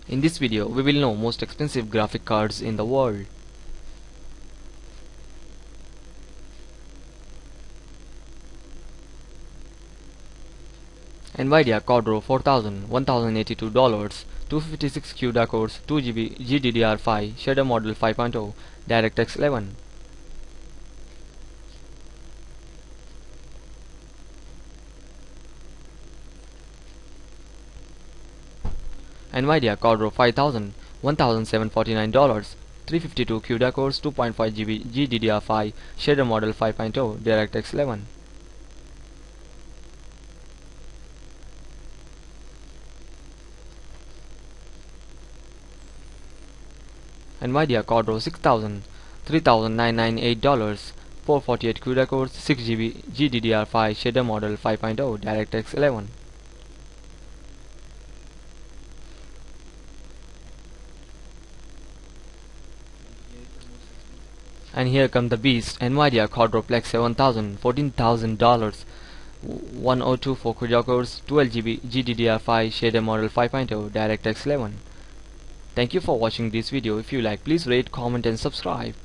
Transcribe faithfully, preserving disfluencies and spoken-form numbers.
In this video, we will know most expensive graphic cards in the world. NVIDIA Quadro four thousand, one thousand eighty-two dollars, two fifty-six CUDA cores, two G B G D D R five, shader model five point oh, DirectX eleven. NVIDIA Quadro five thousand, one thousand seven hundred forty-nine dollars, three fifty-two CUDA cores, two point five G B G D D R five, shader model five point oh, DirectX eleven. NVIDIA Quadro six thousand, three thousand nine hundred ninety-eight dollars, four forty-eight CUDA cores, six G B G D D R five, shader model five point oh, DirectX eleven. And here come the beast, NVIDIA Quadro Plex seven thousand, fourteen thousand dollars, one thousand twenty-four CUDA cores, twelve G B G D D R five, shader model five point oh, DirectX eleven. Thank you for watching this video. If you like, please rate, comment and subscribe.